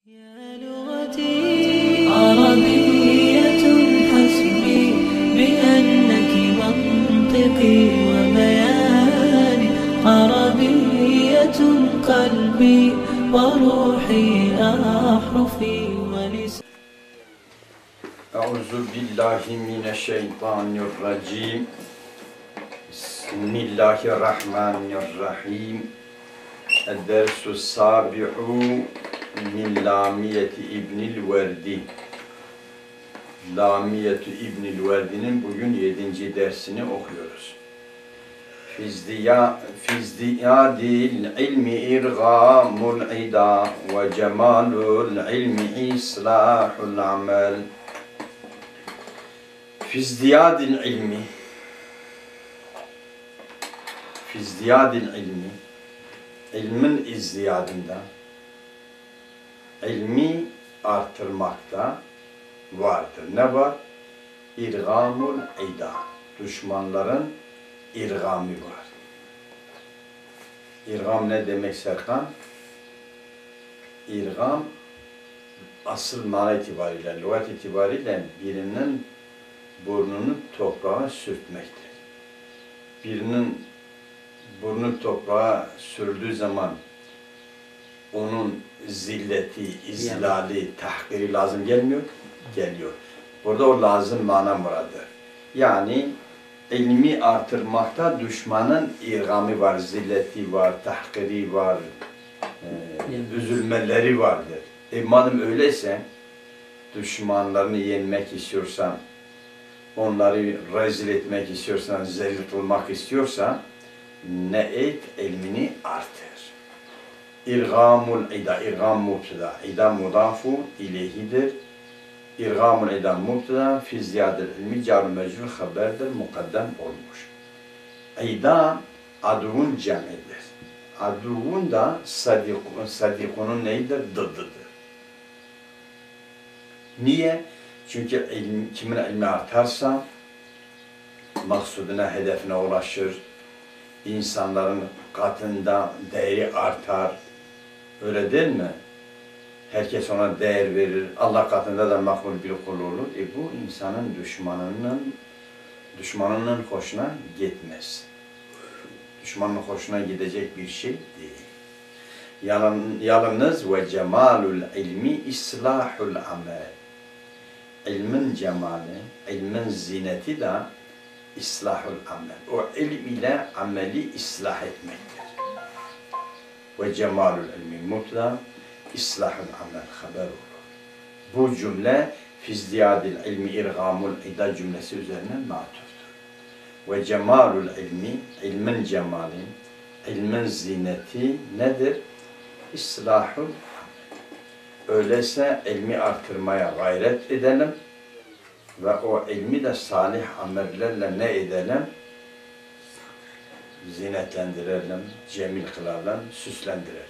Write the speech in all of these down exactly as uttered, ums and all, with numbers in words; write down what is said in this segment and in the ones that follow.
يا لغتي عربية حسبي بأنك منطقي وبياني عربية قلبي وروحي أحرفي ولساني. أعوذ بالله من الشيطان الرجيم. بسم الله الرحمن الرحيم. الدرس السابع min Lamiyeti İbnil Verdi. Lamiyeti İbnil Verdi'nin bugün yedinci dersini okuyoruz. Fizdiya, fizdiyadil ilmi irgamul ida ve cemalul ilmi islahul amel. Fizdiyadil ilmi Fizdiyadil ilmi ilmin izdiyadında, ilmi artırmakta vardır. Ne var? İrgamul ida. Düşmanların irgamı var. İrgam ne demek Serkan? İrgam asıl mana itibariyle, lügat itibariyle birinin burnunu toprağa sürtmektir. Birinin burnu toprağa sürdüğü zaman onun zilleti, izlali, tahkiri lazım gelmiyor, geliyor. Burada o lazım mana muradır. Yani ilmi artırmakta düşmanın irgamı var, zilleti var, tahkiri var, e, üzülmeleri vardır. E madem öyleyse, düşmanlarını yenmek istiyorsan, onları rezil etmek istiyorsan, zelil kılmak istiyorsan, ne et? İlmini artır. İrgamul ida, irgam mubtada, ida mudafu ileyhidir. İrgamul ida mubtada, fi ziyadel ilmi car mecrur haberdir, mukaddem olmuş. İda aduvun cemidir. Aduvun da sadikun, sadikunun neydir? Dıdıdır. Niye? Çünkü ilmi, kimin ilmi artarsa maksuduna, hedefine ulaşır. İnsanların katında değeri artar. Öyle değil mi? Herkes ona değer verir. Allah katında da makbul bir kul olur. E bu insanın düşmanının düşmanının hoşuna gitmez. Düşmanın hoşuna gidecek bir şey değil. Yalın, yalnız ve cemalul ilmi islahul amel. İlmin cemali, ilmin zineti de İslahul amel. O ilim ile ameli ıslah etmektir. Ve cemalul ilmi mutla, islahul amel haber olur. Bu cümle fizdiyadil ilmi irgamul ida cümlesi üzerine matuftur. Ve cemalul ilmi, ilmin cemali, ilmin zineti nedir? İslahul amel. Öyleyse ilmi artırmaya gayret edelim. Ve o ilmi de salih amellerle ne edelim? Zinetlendirelim, cemil kılalım, süslendirelim.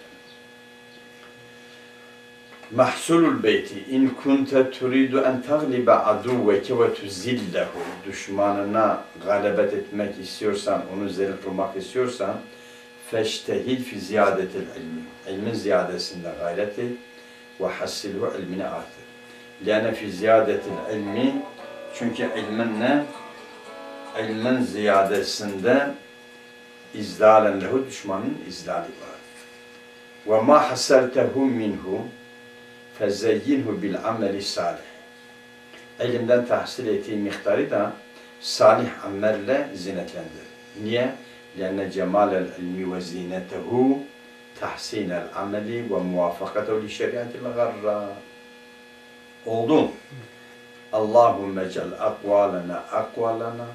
Mahsulul beyti in kunte turidu en taglibe aduvveke ve tuzillehu. Düşmanına galebet etmek istiyorsan, onu zelil kılmak istiyorsan feştehil fi ziyadetil ilmi. İlmin ziyadesinde gayret et ve hassilhu ilmini artır. Lâne fi ziyadetil ilmi, çünkü ilmin ne? İlmin ziyadesinde izlalen lehu, düşmanın izlali var. Ve ma haseltehu minhu fezeyyinhu bil ameli salih. İlimden tahsil ettiği miktarı da salih amelle zinetlendir. Niye? Lâne cemalel ilmi ve zinetehu tahsinel ameli ve muvafakatehu li şeriatil garra. Oldu. Allahümme cel akvalena akvalena.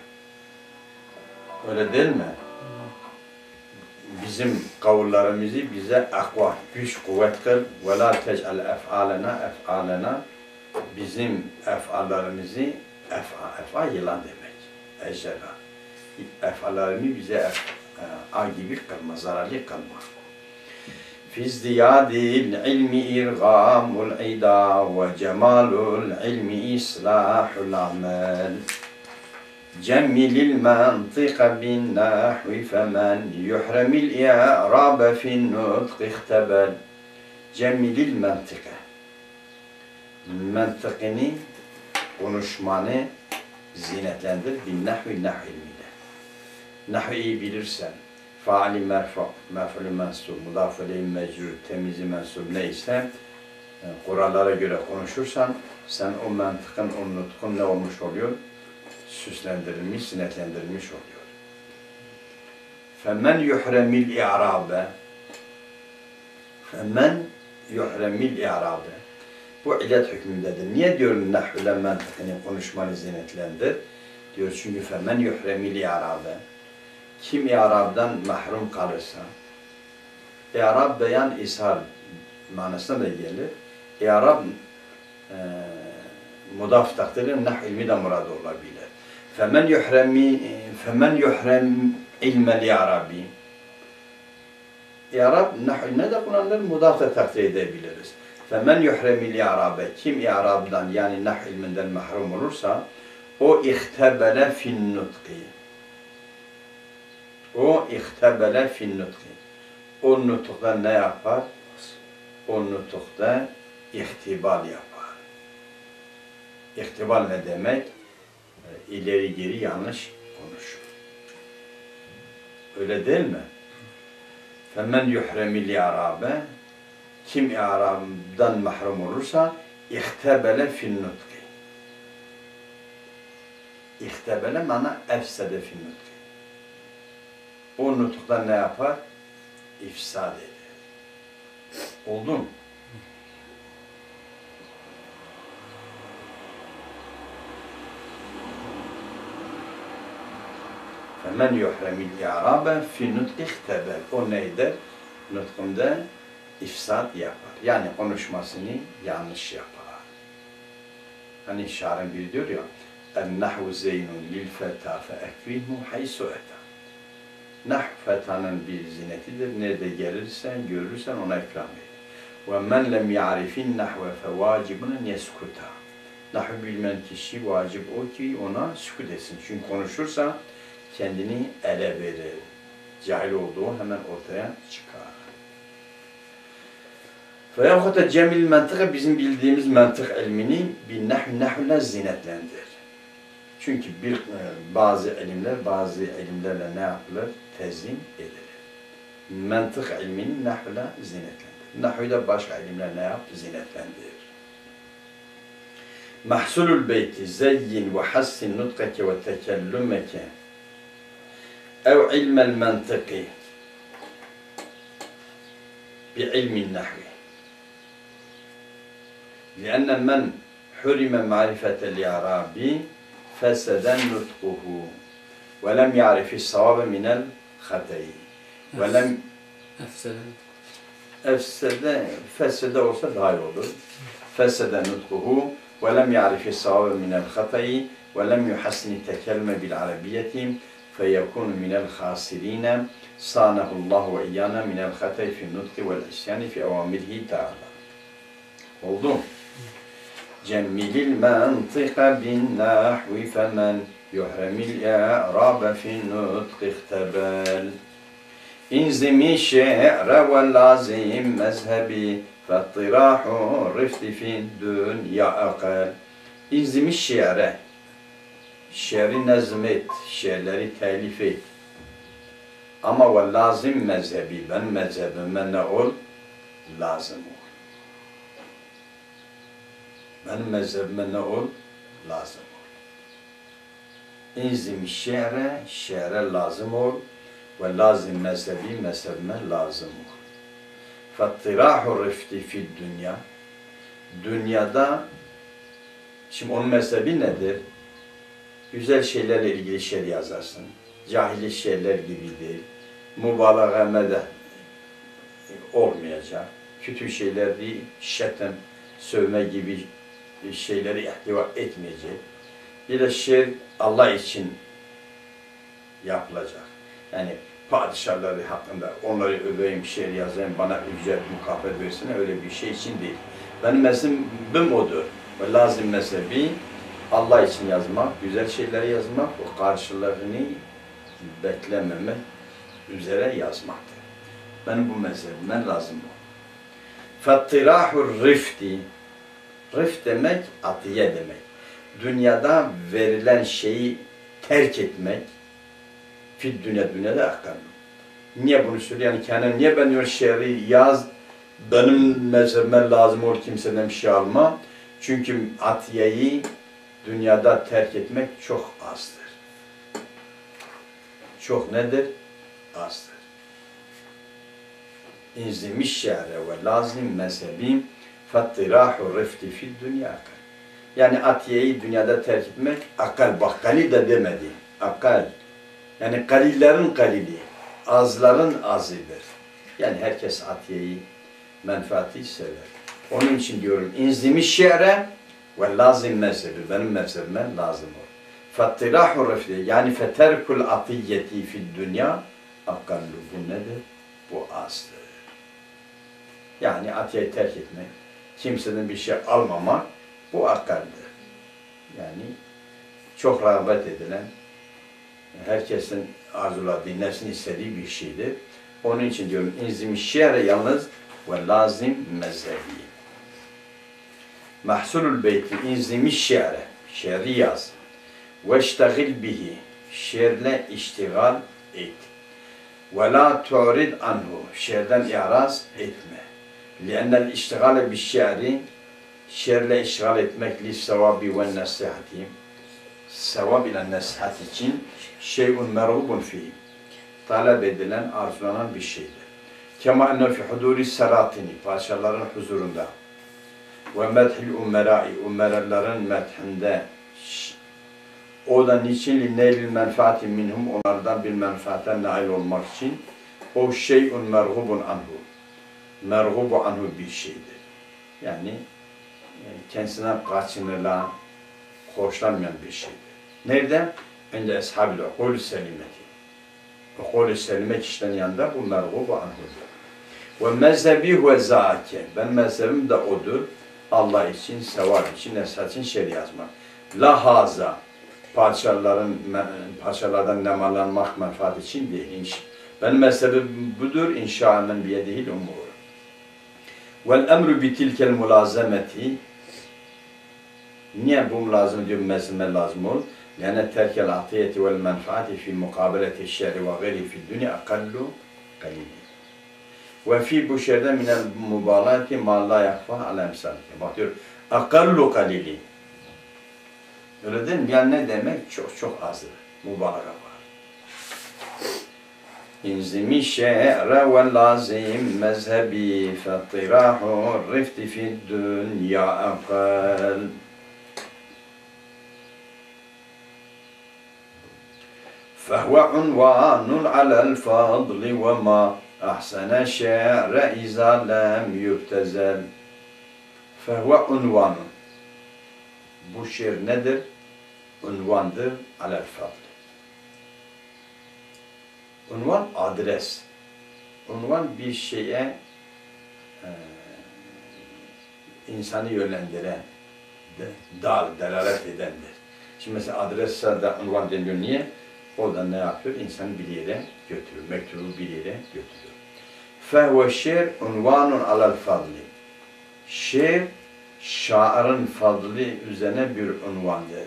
Öyle değil mi? Bizim kavullarımızı bize akva, güç, kuvvet kıl. Ve la tec'al ef'alena ef'alena. Bizim ef'allarımızı, ef'a, ef'a yılan demek. Ejderha. Ef'allarımı bize ef'a gibi kılma, zararlı kılma. Fizdiyadil ilmi irgamul ida ve cemalul ilmi islahul amel. Cemmilil mantıka bin nahvi femen yuhremil i'rabe fin nutq ihtebel. Cemmilil mentıke. Mentıkını, konuşmanı zinetlendir. Bin nahvi nah ilmiyle. Nahvi iyi bilirsen, faali merfu, mef'ulü mensub, mudafele mecrur, temizi mensub neyse, kurallara göre konuşursan, sen o mantıkın, o nutkun ne olmuş oluyor? Süslendirilmiş, zinetlendirilmiş oluyor. فَمَنْ يُحْرَمِ الْاِعْرَابَ فَمَنْ يُحْرَمِ الْاِعْرَابَ Bu illet hükmündedir. Niye diyor nahvle mantıkını konuşmanı zinetlendir? Diyor çünkü فَمَنْ يُحْرَمِ الْاِعْرَابَ Kim i'rabdan mahrum kalırsa, i'rab beyan ishar manasına da gelir. İ'rab e, mudaf takdirle nah ilmi de murad olabilir. Femen yuhremi femen yuhrem ilmel i'rabi. İ'rab nah ilmine de kullanılır, mudaf da takdir edebiliriz. Femen yuhremil i'rabe kim i'rabdan yani nah ilminden mahrum olursa o ihtebele fin nutki. O ihtebele fin nutki. O nutukta ne yapar? O nutukta ihtibal yapar. İhtibal ne demek? İleri geri yanlış konuşur. Öyle değil mi? Femen yuhremil i'rabe kim i'rabdan mahrum olursa ihtebele fin nutki. İhtebele mana efsede fin nutki. O nutukta ne yapar? İfsad eder. Oldu mu? فَمَنْ يُحْرَمِ الْاِعْرَابَ فِي نُطْقِ اِخْتَبَلْ O neydir? Nutkunda ifsad yapar. Yani konuşmasını yanlış yapar. Hani şairin biri diyor ya اَنَّحُ زَيْنٌ لِلْفَتَى فَاَكْرِهُ حَيْسُ اَتَى Nah fetanın bir zinetidir. Nerede gelirsen, görürsen ona ikram et. وَمَنْ لَمْ يَعْرِفِ النَّحْوَ فَوَاجِبٌ يَسْكُتَ Nahv bilmeyen kişi vacip o ki ona sükut etsin. Çünkü konuşursa kendini ele verir. Cahil olduğu hemen ortaya çıkar. Veyahut cemil mantık bizim bildiğimiz mantık ilmini bir nahl nahle zinetlendir. Çünkü bir bazı ilimler bazı ilimlerle ne yapılır? Tezyin edilir. Mantık ilmini nahle zinetlendir. Nahv'da başka ilimler ne yap? Zinetlendir. Mahsulul beyti zeyyin ve hassin nutkeke ve tekellümeke ev ilmel mantıki bi ilmin nahvi. لأن من حرم معرفة الإعراب فسد نطقه ولم يعرف الصواب من الخطأ ولم أفسد أفسد فسد olsa daha iyi olur. فسد نطقه ولم يعرف الصواب من الخطأ ولم يحسن التكلم بالعربية فيكون من الخاسرين صانه الله وإيانا من الخطأ في النطق والعصيان في أوامره تعالى. Oldu. Cemmilil mantıka bin nahvi femen yuhremil i'rabe fin nutq ihtebel. İnzimi şe're ve lazim mezhebi fettirahu rifti fin dünya akal. İnzimi şe're. Şe'ri nezmet, şe'rleri telif et. Ama ve lazim mezhebi, ben mezhebime ne ol? Lazım ol. Benim mezhebime ne ol? Lazım ol. İnzim şe're, şe're lazım ol. Ve lazım mezhebi, mezhebime lazım ol. Fettirahu rifti fid dünya. Dünyada, şimdi onun mezhebi nedir? Güzel şeylerle ilgili şer yazarsın. Cahili şeyler gibi değil. Mübalağa medeh olmayacak. Kötü şeyler değil, şetem, sövme gibi şeyleri ihtiva etmeyecek. Bir de şer Allah için yapılacak. Yani padişahları hakkında onları öveyim, şer yazayım, bana ücret, mukafat versin öyle bir şey için değil. Benim mezhebim odur. Ve lazım mezhebi Allah için yazmak, güzel şeyleri yazmak, o karşılığını beklememek üzere yazmaktır. Benim bu mezhebime lazım o. Fattirahur rifti. Rif demek, atiye demek. Dünyada verilen şeyi terk etmek. Fid dünya, dünyada akkallu. Niye bunu söylüyor? Yani kendine niye ben diyor şiiri yaz, benim mezhebime lazım olur, kimseden bir şey alma. Çünkü atiyeyi dünyada terk etmek çok azdır. Çok nedir? Azdır. İnzimiş şehre ve lazim mezhebim fattirahu rifti fid dünya. Yani atiyeyi dünyada terk etmek akal, bak kalil de demedi. Akal. Yani kalillerin kalili, azların azıdır. Yani herkes atiyeyi, menfaati sever. Onun için diyorum inzimiş şehre ve lazim mezhebi, benim mezhebime lazım olur. Fattirahur rifti yani feterkul atiyeti fid dünya akallu. Bu nedir? Bu azdır. Yani atiyeyi terk etmek, kimseden bir şey almamak, bu akaldır. Yani çok rağbet edilen, herkesin arzuladığı, nefsinin istediği bir şeydir. Onun için diyorum inzim şiare yalnız ve lazim mezhebi. Mahsulul beyti inzim şiare, şiari yaz. Ve iştagil bihi, şiirle iştigal et. Ve la tu'rid anhu, şiirden i'raz etme. Li'ennel iştigale bi'şi'ri, şiirle iştigal etmek li sevabi ve nasihati, sevab ile nasihat için şeyun merhubun fihi, talep edilen, arzulanan bir şeydir. Kema enne fi huduri salatini, padişahların huzurunda ve medhil ummerai, ummerelerin medhinde, o da niçin li neylil menfaati minhum, onlardan bir menfaaten nail olmak için o şeyun merhubun anhu, merhubu anhu bir şeydir. Yani kendisine kaçınılan, hoşlanmayan bir şeydir. Nerede? Ende eshabil ukulü selimeti. Ukulü selime kişilerin yanında bu merhubu anhudur. Ve mezhebi ve zâke. Ben mezhebim de odur. Allah için, sevap için, nesihat için şer yazmak. La haza. Padişahların, padişahlardan nemalanmak menfaat için değil. Benim mezhebim budur. İnşa'men biyedihil umur. Vel emru bitilkel mulazemeti. Niye bu mülazım diyor, mezheme lazım olur? Yani terkel atiyeti vel menfaati fi mukabeleti şerri ve gayri fi dünya akallu kalili. Ve fi bu şerden minel mübalati ma la yakfa ala emsalike. Bak diyor, akallu kalili. Öyle değil mi? Yani ne demek? Çok çok azdır. Mübalağa var. İnzimi şe're ve lazim mezhebi fettirahu rifti fi dünya akal. فهو عنوان على الفضل وما أحسن الشعر إذا لم يبتذل. فهو عنوان. Bu şiir nedir? Unvandır alel fadl. Unvan adres. Unvan bir şeye e, insanı yönlendiren, de, dal, delalet edendir. Şimdi mesela adresse de unvan deniyor. Niye? O da ne yapıyor? İnsanı bir yere götürüyor. Mektubu bir yere götürüyor. Fehve şiir unvanun alel fadli. Şiir, şairin fadli üzerine bir unvandır.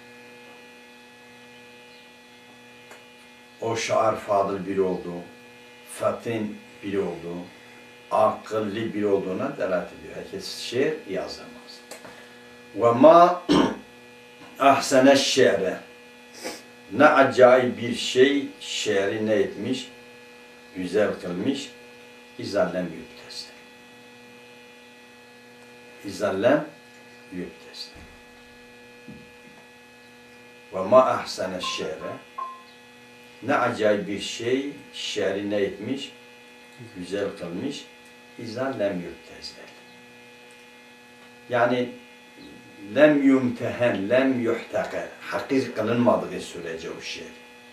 O şair fadıl biri olduğu, fatin biri olduğu, akıllı biri olduğuna delalet ediyor. Herkes şiir yazamaz. Ve ma ahsene şiire. Ne acayip bir şey şiiri ne etmiş, güzel kılmış, izallem yüktesi. İzallem yüktesi. Ve ma ahsene şiire. Ne acayip bir şey şiiri ne etmiş, güzel kılmış, izallem yüktesi. Yani lem yumtehen, lem yuhtakar. Hakir kılınmadığı sürece o şiir.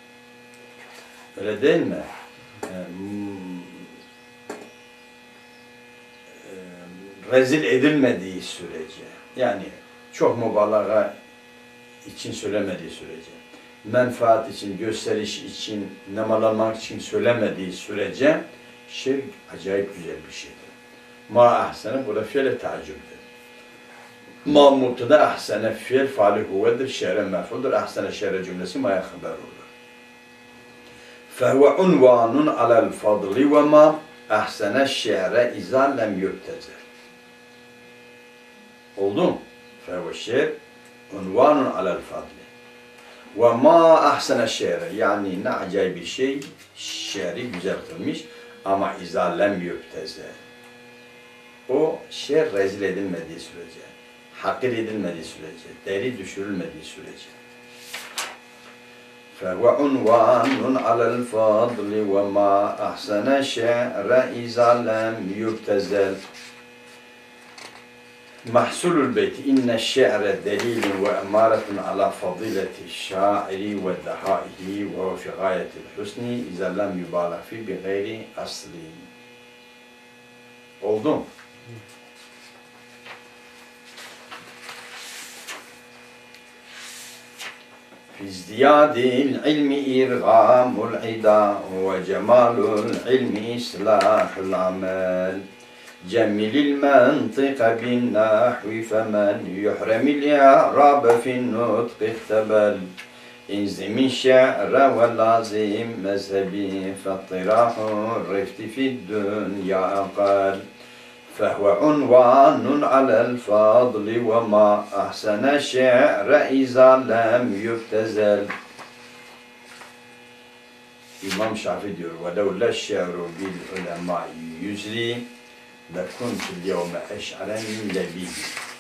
Öyle değil mi? Ee, rezil edilmediği sürece, yani çok mübalağa için söylemediği sürece, menfaat için, gösteriş için, nemalanmak için söylemediği sürece şiir acayip güzel bir şeydir. Ma ahsene burada fiile tacibdir. Ma mubtada ahsene fiil faali huvedir, şe're mef'uldur. Ahsene şe're cümlesi ma'ya haber olur. Fehuve unvanun alel fadli ve ma ahsene şe're izâ lem yubtezel. Oldu mu? Fehuve şe'r unvanun alel fadli. Ve ma ahsene şe're yani ne acayip bir şey şe'ri güzel kılmış ama izâ lem yubtezel. O şer rezil edilmediği sürece, hakir edilmediği sürece, deri düşürülmediği sürece. فَهُوَ عُنْوَانٌ عَلَى الْفَضْلِ وَمَا أَحْسَنَ الشَّعْرَ إِذَا لَمْ يُبْتَزَلْ Mahsulul beyti inne şe're delilun ve emaretun ala fadileti şairi ve dehaihi ve fi gayetil husni izâ lem yubalağ fi bi gayri asli. Oldu mu? في ازدياد العلم إرغام العدا وجمال العلم إصلاح العمل جمل المنطق بالنحو فمن يحرم الإعراب في النطق اختبل انزم الشعر واللازم مذهبي فاطراح الرفت في الدنيا أقل فهو عنوان على الفضل وما أحسن الشعر إذا لم يبتذل. İmam Şafii diyor وَلَوْ لَشَّعْرُ بِالْعُلَمَاءِ يُزْرِي لَكُنْتُ الْيَوْمَ اَشْعَرًا مِنْ لَب۪يهِ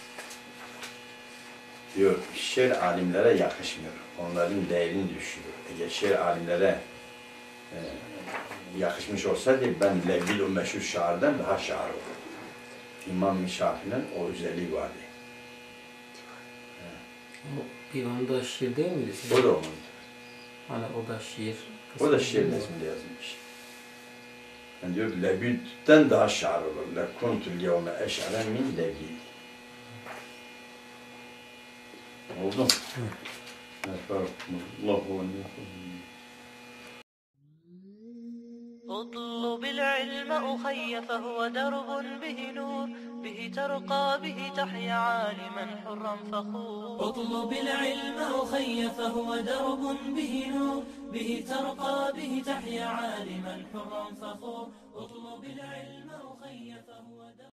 diyor, şiir alimlere yakışmıyor. Onların değerini düşürüyor. Eğer şiir alimlere e, yakışmış olsaydı ben Lebil o meşhur şairden daha şair olurdum. İmam Şafii'nin o özelliği vardı. Bir da şiir değil miydi? O da onun. Hani o da şiir. O da şiir nesminde yazılmış. Yani diyor Lebid'den daha şair olur. Lekuntul yevme eş'aren min Lebid. Oldu mu? Evet. Allahu اطلب العلم أخي فهو درب به نور به ترقى به تحيا عالما حرا فخور اطلب العلم أخي فهو درب به نور به ترقى به تحيا عالما حرا فخور اطلب العلم أخي فهو درب